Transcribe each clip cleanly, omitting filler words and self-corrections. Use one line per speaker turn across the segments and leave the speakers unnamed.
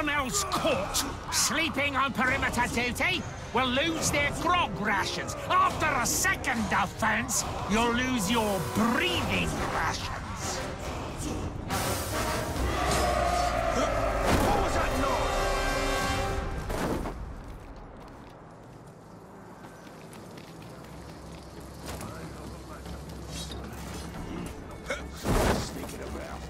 anyone else caught sleeping on perimeter duty will lose their grog rations. After a second offense, you'll lose your breathing rations.
What was that noise? Sneaking around.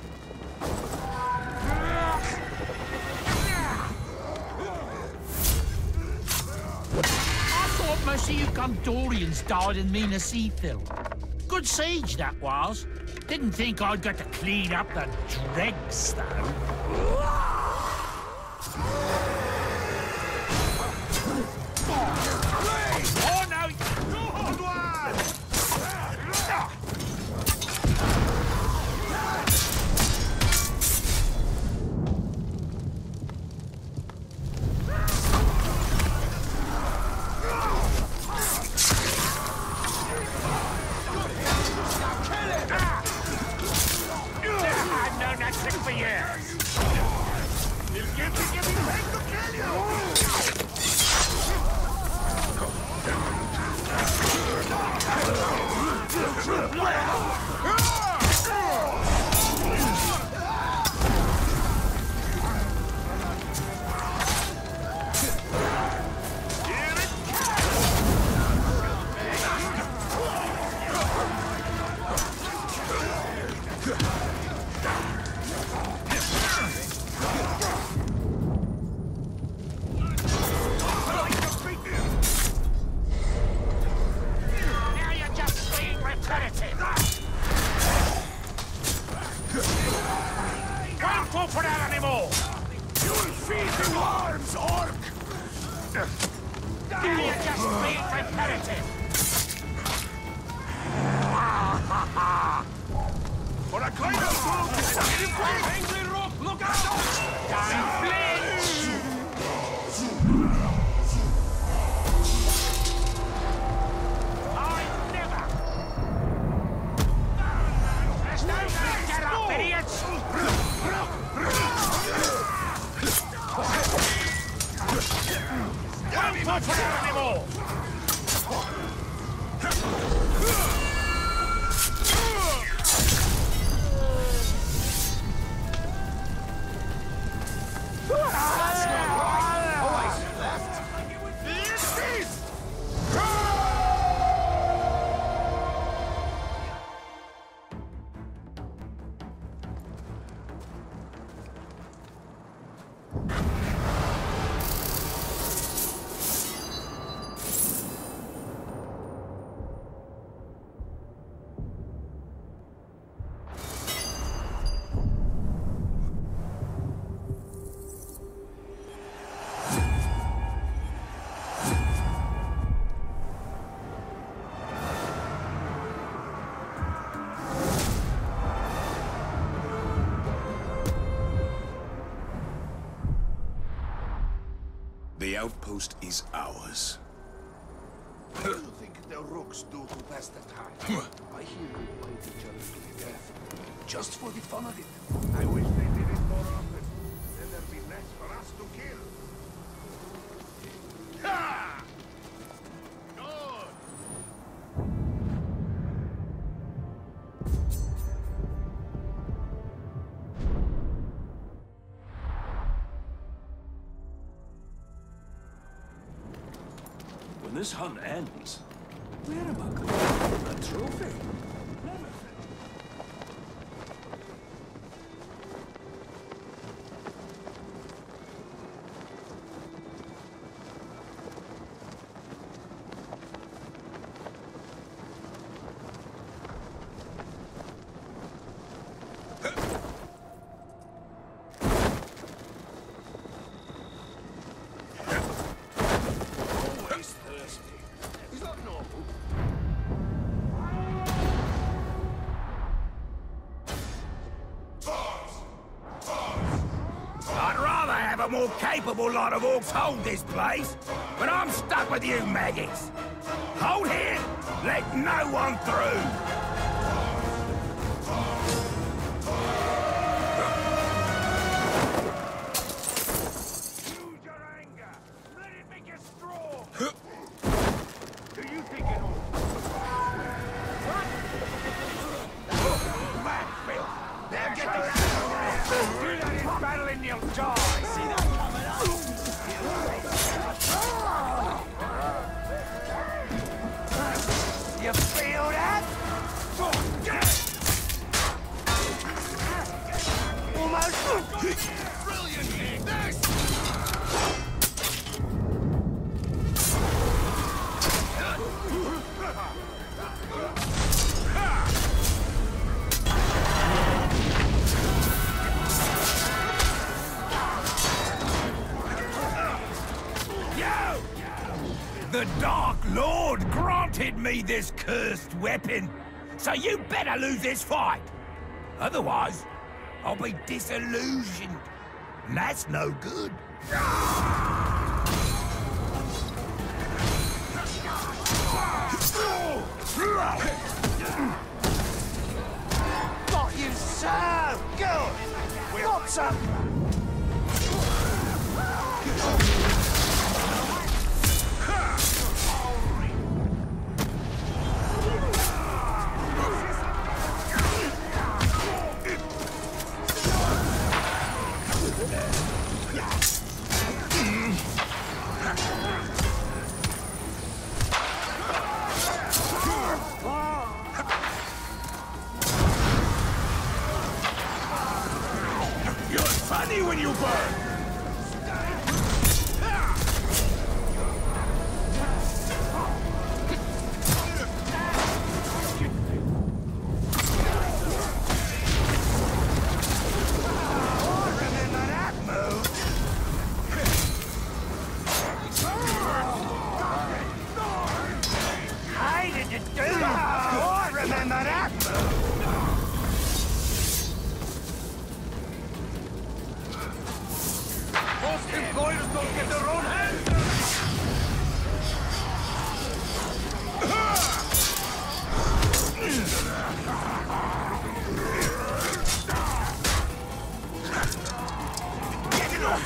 Most of you Gondorians died in Minas Ithil. Good siege, that was. Didn't think I'd get to clean up the dregs, though. Oh, no! Good one! For years. You'll get to give me back to kill you.
The outpost is ours.
What do you think the rooks do to pass the time? I hear you fight each other to death. Just for the fun of it. I wish they did it more often. Then there'd be less for us to kill. Ha! Good!
When this hunt ends, where am I going to put a trophy?
More capable lot of orcs hold this place, but I'm stuck with you maggots. Hold here, let no one through.
The Dark Lord granted me this cursed weapon, so you better lose this fight. Otherwise, I'll be disillusioned, and that's no good.
Got you so good! What's up?
Funny when you burn!
Employers don't get their own hands dirty!
Get it off,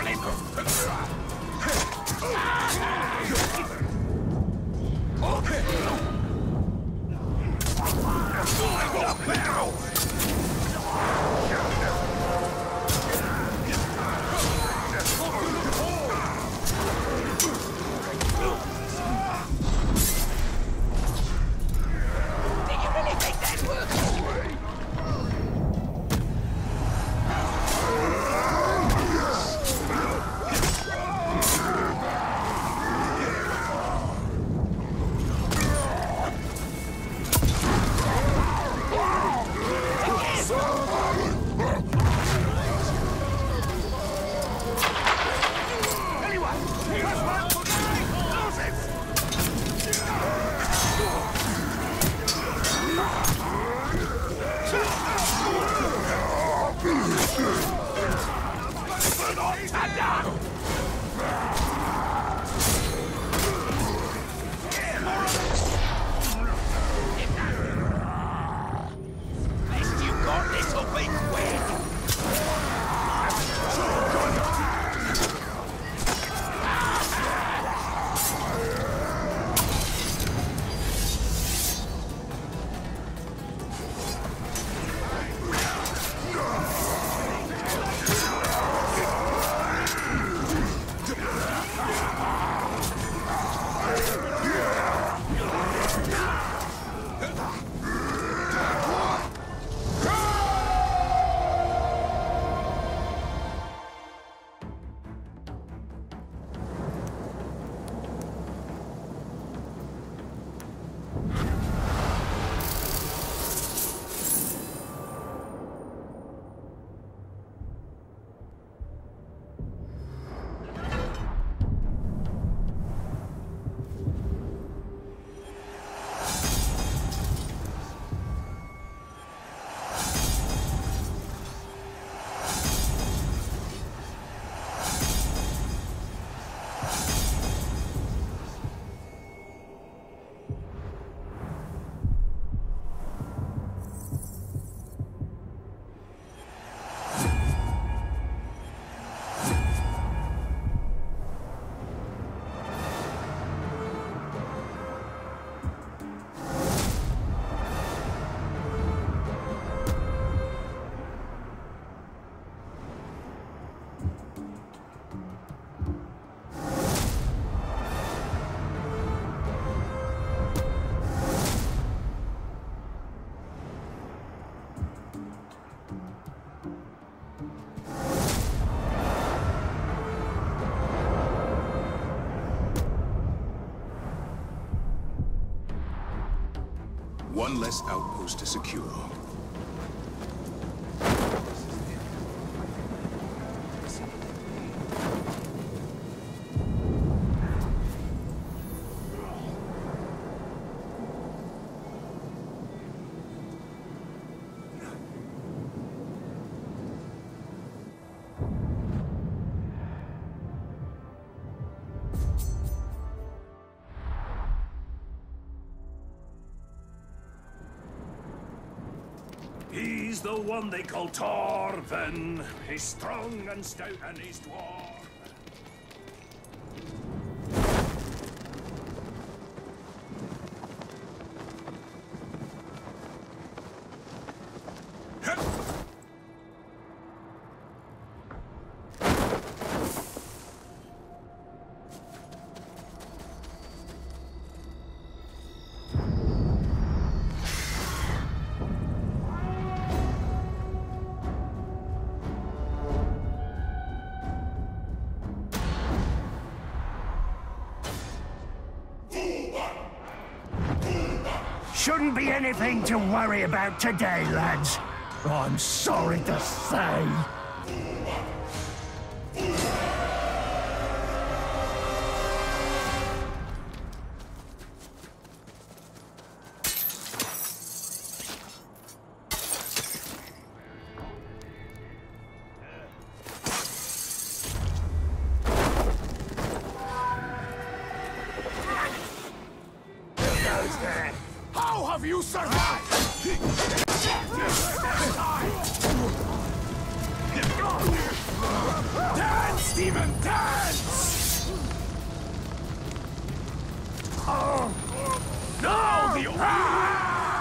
One less outpost to secure.
He's the one they call Torven. He's strong and stout and he's dwarf.
Shouldn't be anything to worry about today, lads. I'm sorry to say.
How have you survived? Dance, demon, dance! Oh. No, the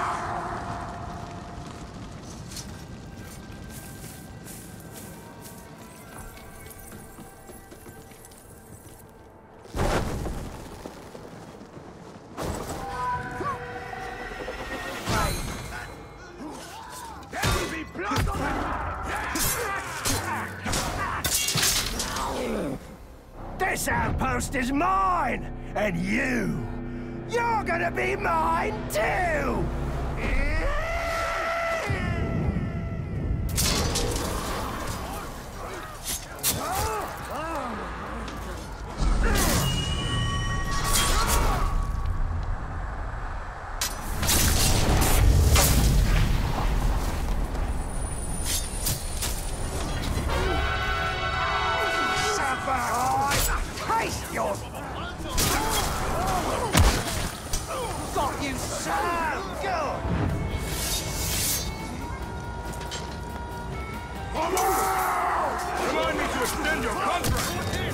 This outpost is mine, and you're gonna be mine too! Got you so good!
Remind me to extend your contract!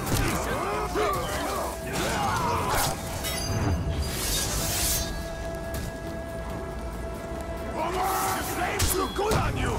The flames look good on you!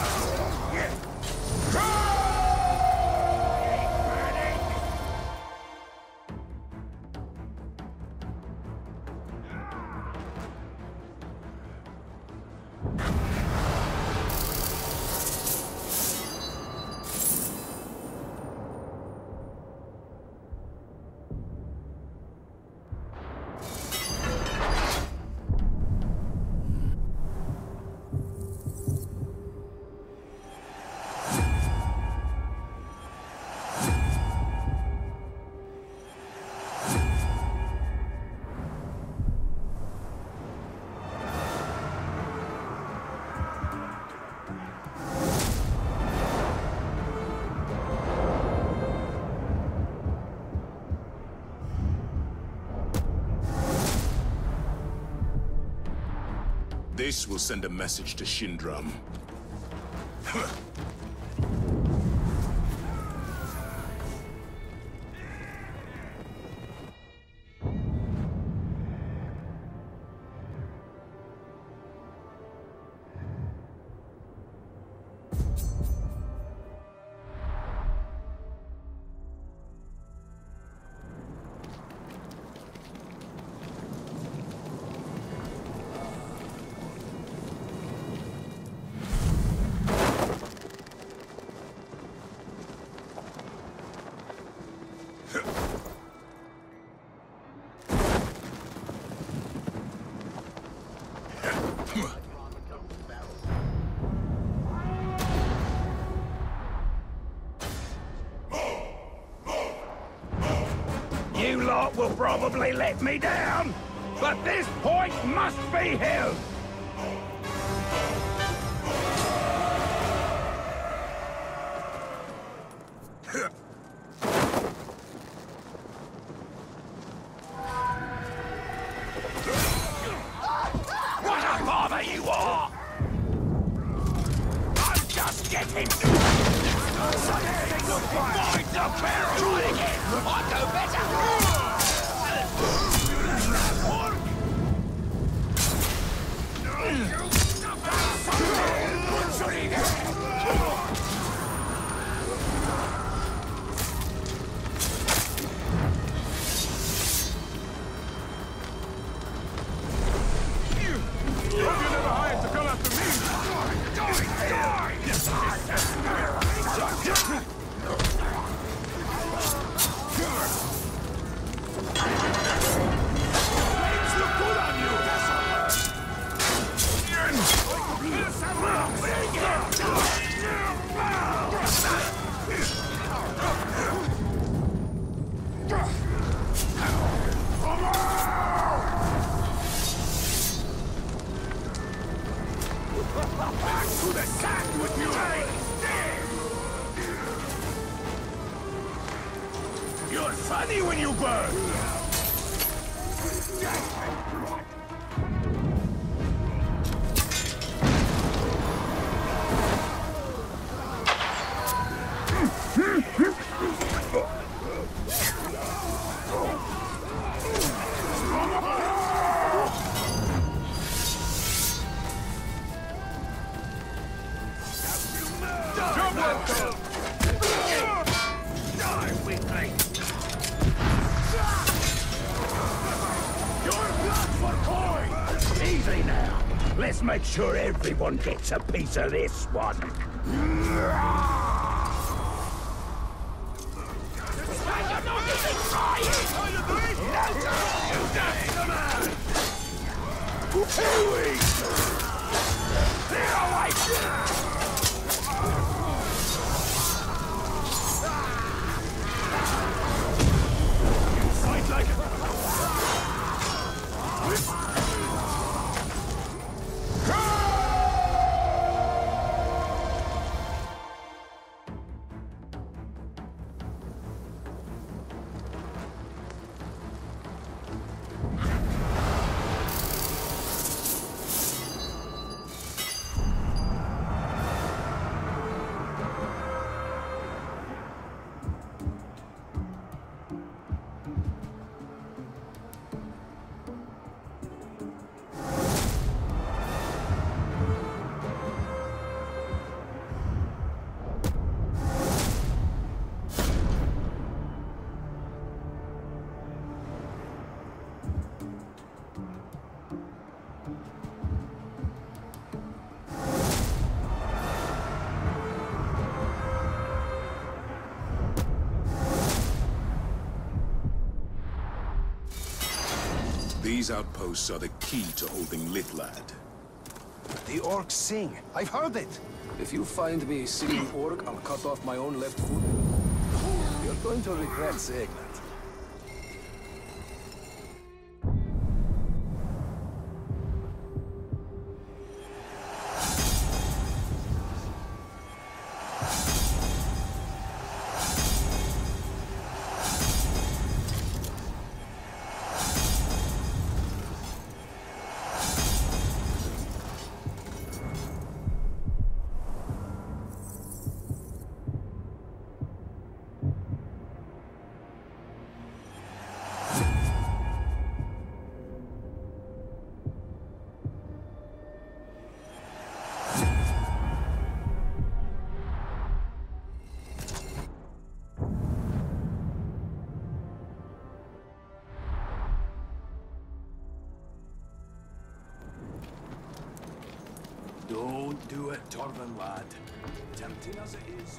This will send a message to Shindram.
You lot will probably let me down, but this point must be held! What a bother you are! him! Find the barrel! Try it again! I go better!
You're funny when you burn!
Easy now. Let's make sure everyone gets a piece of this one.
Fight like a...
These outposts are the key to holding Litlad.
The orcs sing. I've heard it.
If you find me a singing orc, I'll cut off my own left foot. You're going to regret saying that.
Don't do it, Torvin lad. Tempting as it is.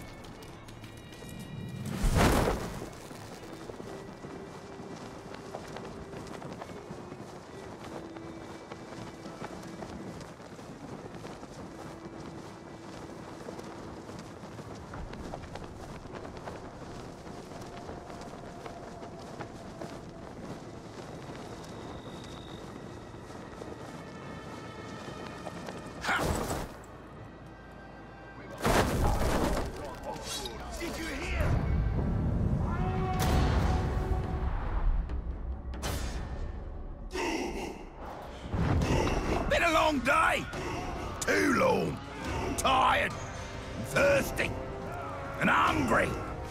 Day. Too long. I'm tired. thirsty, and hungry.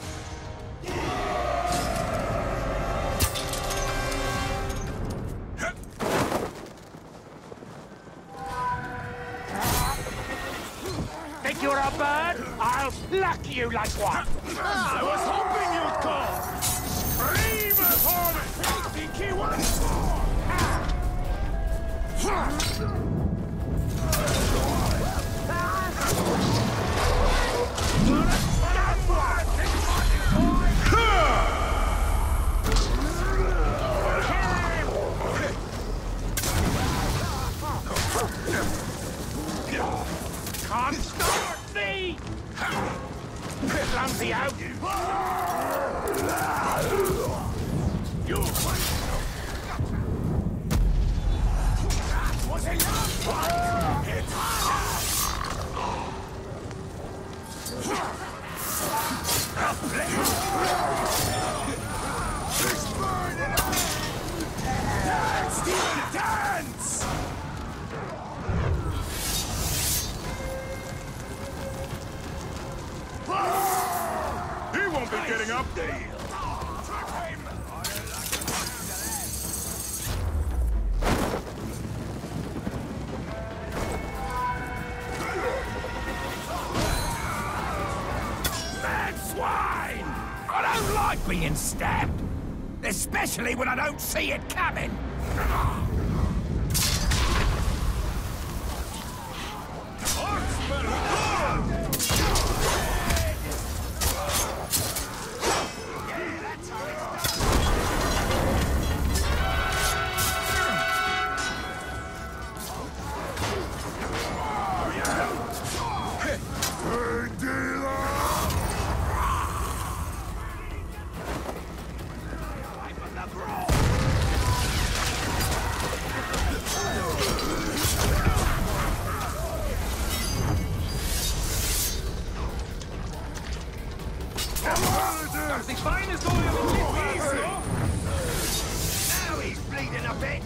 Think you're a bird? I'll pluck you like one.
I was hoping you'd call. Scream for me! Think he wants more!
Can't stop me! Clumsy out!
You was enough! It's dance!
He won't be getting up.
Mad swine! I don't like being stabbed. Especially when I don't see it coming.
The fine is going a little easy.
Now he's bleeding a bit.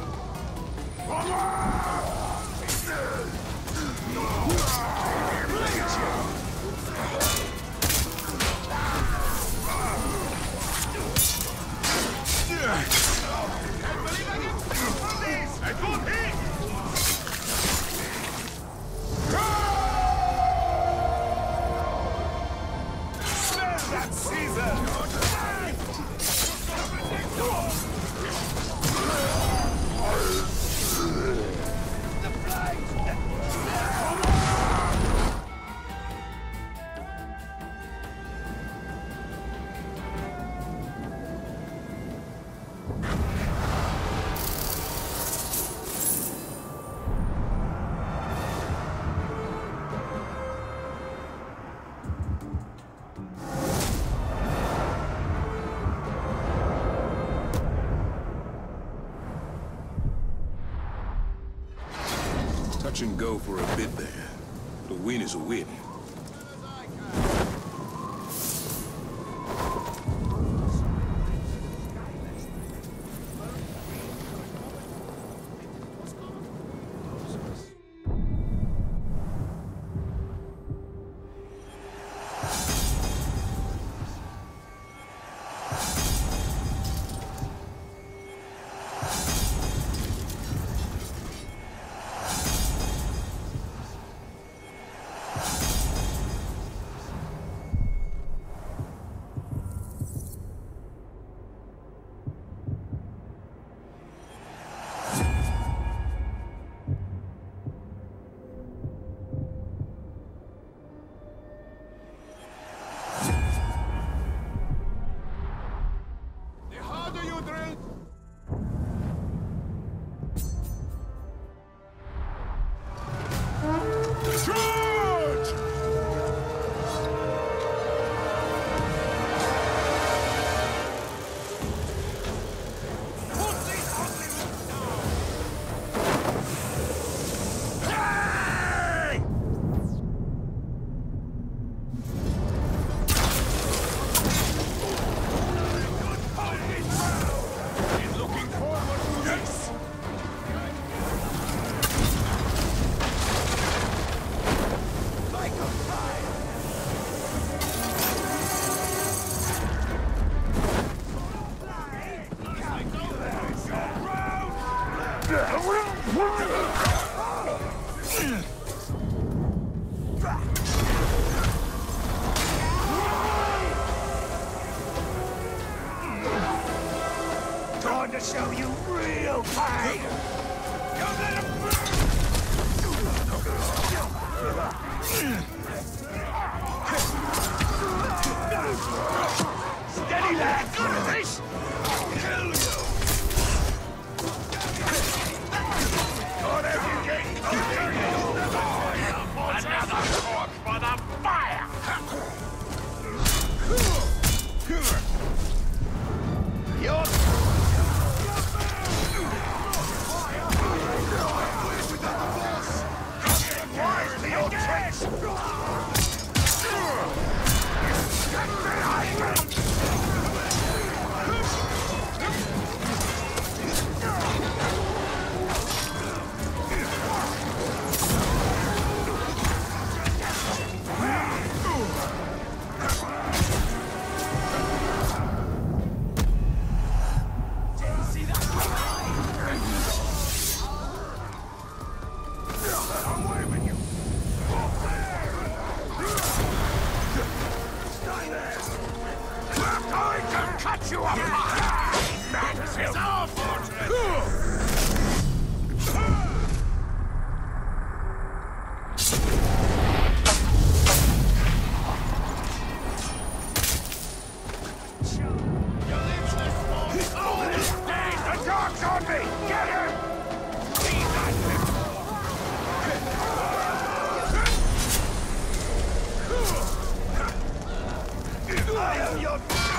Touch and go for a bit there. The win is a win.
Time to show you real pain! Don't let him steady, lad! Good at this! I'll kill you! God, have you getting another corpse for the fire! You're... Wise to your tricks! Cut you apart! Madness is our fortress! The dog's on me! Get him! I am your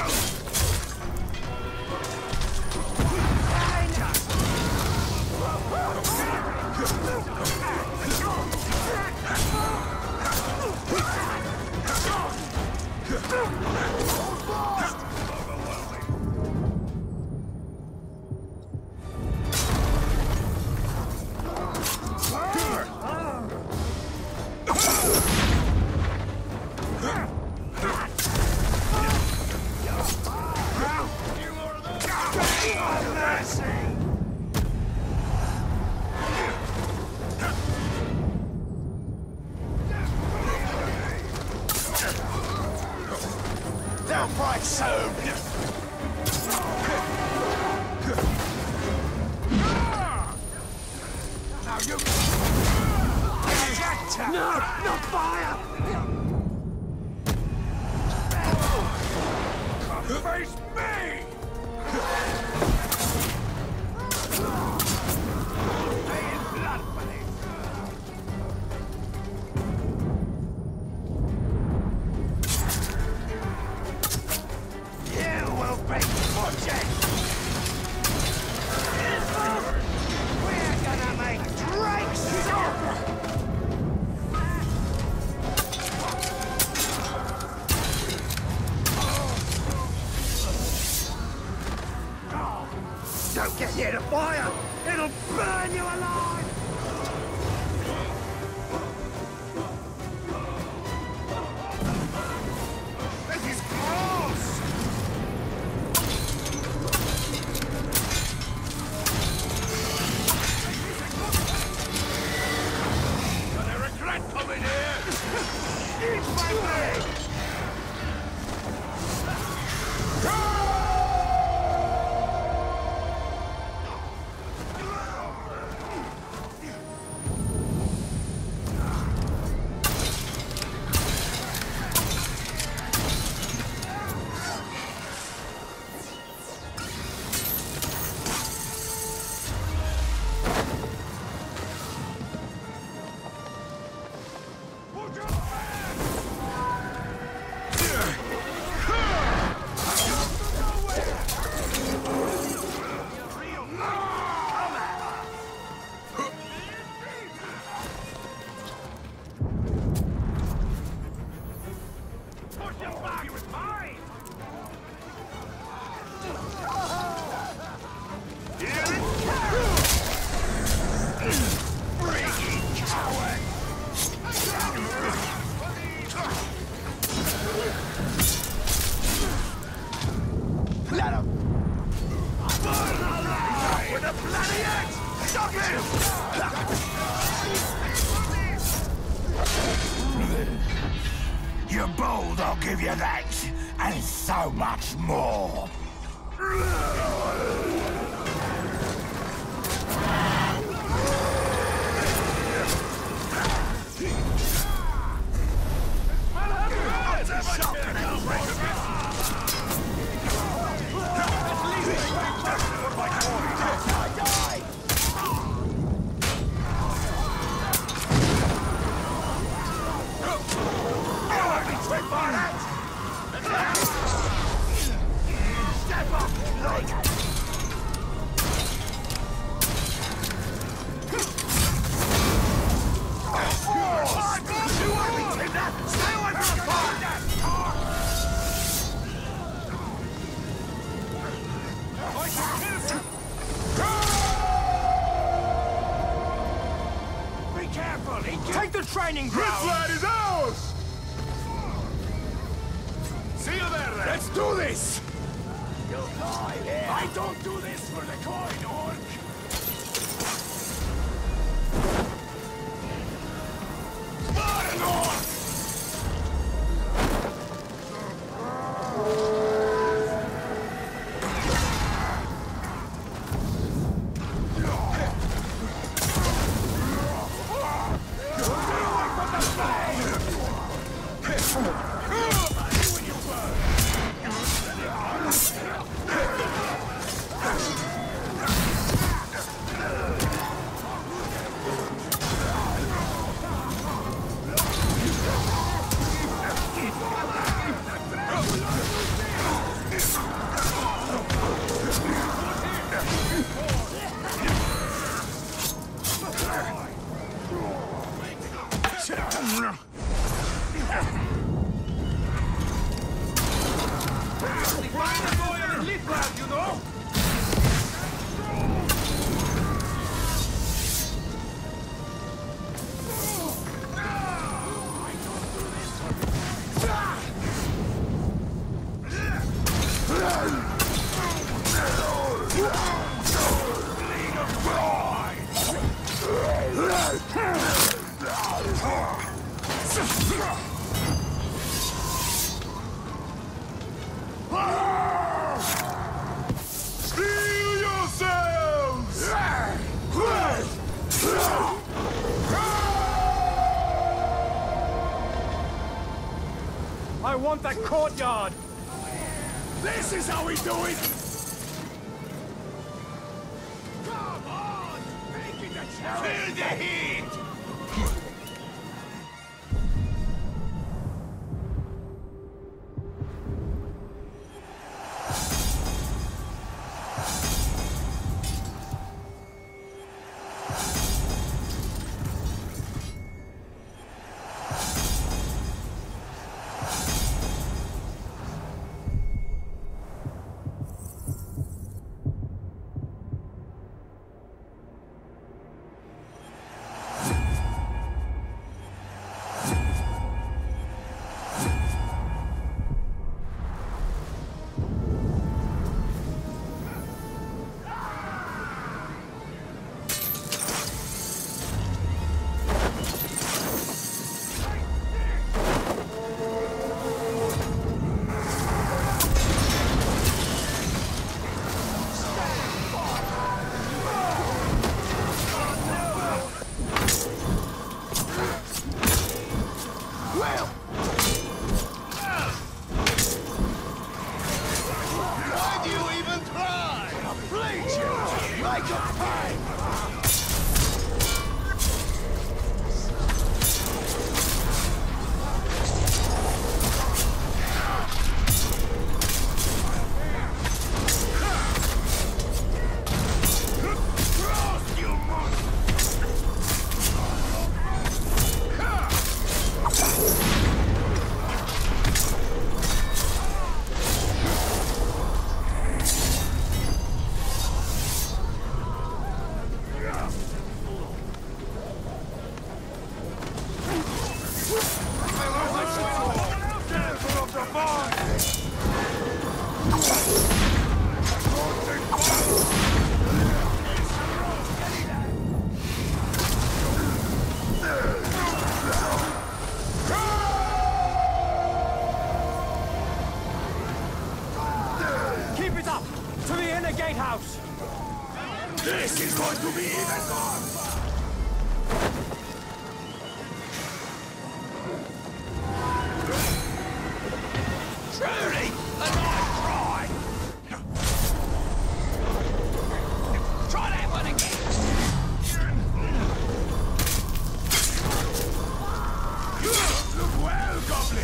They'll fight soon! Now you... No! Not fire! Face me! Paying blood for this! You will be watching! We're gonna make Drake soup! Don't get near the fire! It'll burn you alive! This is gross! Gonna regret coming here! Eat my leg! Let him! With a bloody axe! Stop him!
You're bold, I'll give you that. And so much more.
Take the training ground!
This land is ours!
See you there, then!
Let's do this!
You'll die here! I don't do this for the coin, orc! Baranor!
I want that courtyard!
This is how we do it! Come on! Make it a challenge! Feel the heat! This is going to be even more!
Truly, a nice try! Try that one again!
Look well, Goblin!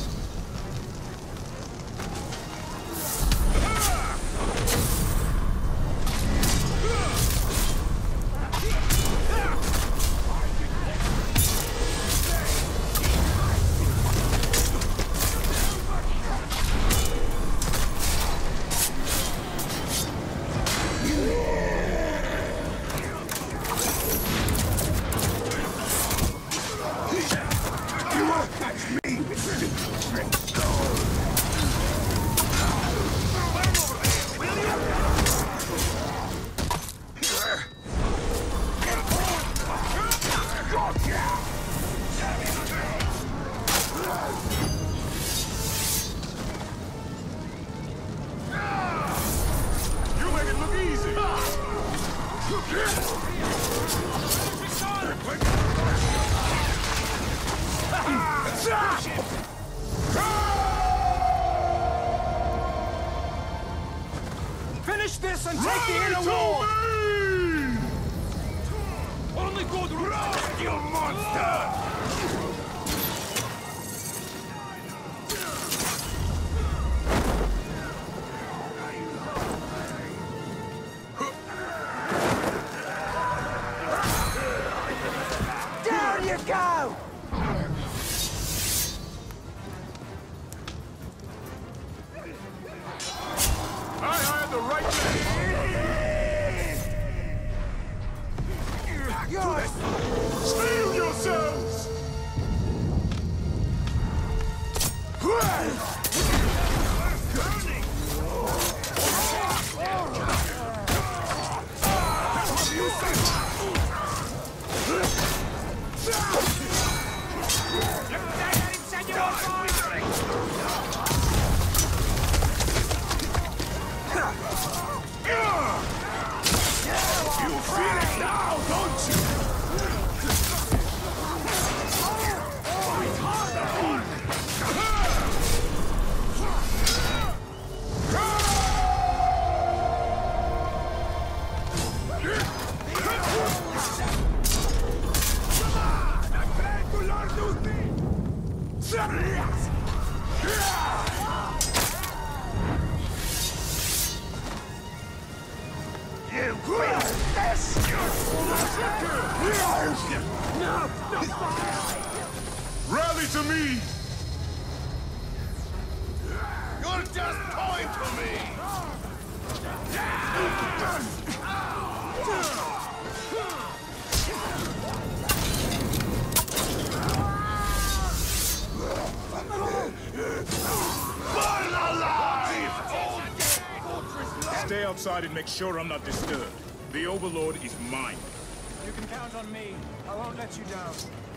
Finish this and take the inner wall! Only good run, you monster! Down you go!
I had the right
Yours!
Steel yourselves! You feel it now, don't you? You will this! Rally to me! You're just toying to me! Burn alive!
Stay outside and make sure I'm not disturbed. The Overlord is mine.
You can count on me. I won't let you down.